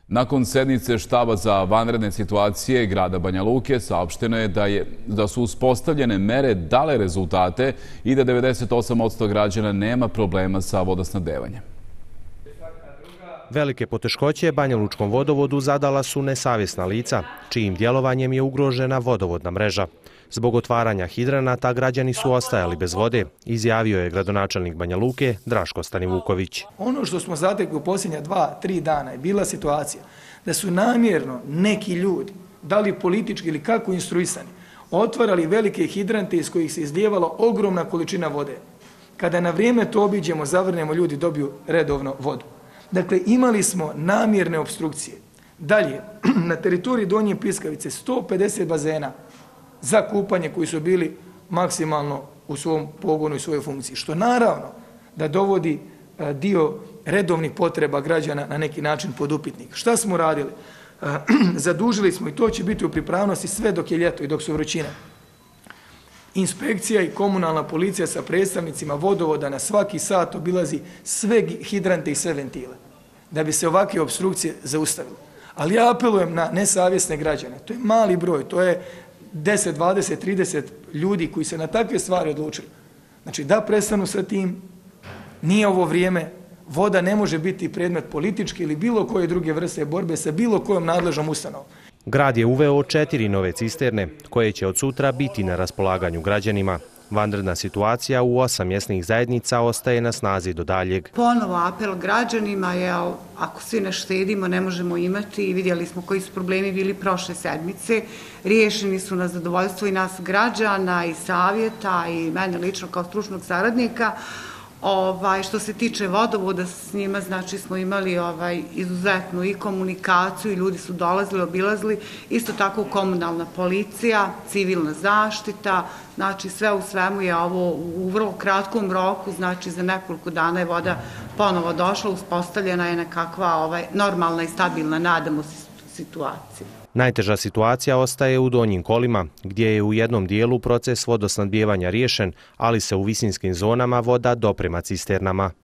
Nakon sednice štaba za vanredne situacije grada Banja Luke saopšteno je da su uspostavljene mere dale rezultate i da 98% građana nema problema sa vodosnabdevanjem. Velike poteškoće Banjalučkom vodovodu zadala su nesavjesna lica, čijim djelovanjem je ugrožena vodovodna mreža. Zbog otvaranja hidranata građani su ostajali bez vode, izjavio je gradonačelnik Banja Luke Draško Stanivuković. Ono što smo zatekli u posljednja 2-3 dana je bila situacija da su namjerno neki ljudi, da li politički ili kako instruisani, otvarali velike hidrante iz kojih se izlijevala ogromna količina vode. Kada na vrijeme to obiđemo, zavrnemo, ljudi dobiju redovno vodu. Dakle, imali smo namjerne obstrukcije. Dalje, na teritoriji Donje Piskavice 150 bazena za kupanje koji su bili maksimalno u svom pogonu i svojoj funkciji, što naravno da dovodi dio redovnih potreba građana na neki način pod upitnik. Šta smo radili? Zadužili smo, i to će biti u pripravnosti sve dok je ljeto i dok su vrućine, inspekcija i komunalna policija sa predstavnicima vodovoda na svaki sat obilazi sve hidrante i sve ventile, da bi se ovakve opstrukcije zaustavile. Ali ja apelujem na nesavjesne građane, to je mali broj, to je 10, 20, 30 ljudi koji se na takve stvari odlučili. Znači da prestanu sa tim, nije ovo vrijeme, voda ne može biti predmet političke ili bilo koje druge vrste borbe sa bilo kojom nadležnom ustanovom. Grad je uveo 4 nove cisterne, koje će od sutra biti na raspolaganju građanima. Vanredna situacija u 8 mjesnih zajednica ostaje na snazi do daljeg. Ponovo apel građanima je, ako svi ne štedimo, ne možemo imati, i vidjeli smo koji su problemi bili prošle sedmice. Riješeni su na zadovoljstvo i nas građana i savjeta i mene lično kao stručnog saradnika. Što se tiče vodovoda, s njima znači smo imali izuzetnu i komunikaciju i ljudi su dolazili, obilazili, isto tako komunalna policija, civilna zaštita, znači sve u svemu je ovo u vrlo kratkom roku, znači za nekoliko dana je voda ponovo došla, uspostavljena je nekakva normalna i stabilna, nadamo se, situacija. Najteža situacija ostaje u Donjim Kolima, gdje je u jednom dijelu proces vodosnabdijevanja riješen, ali se u visinskim zonama voda doprema cisternama.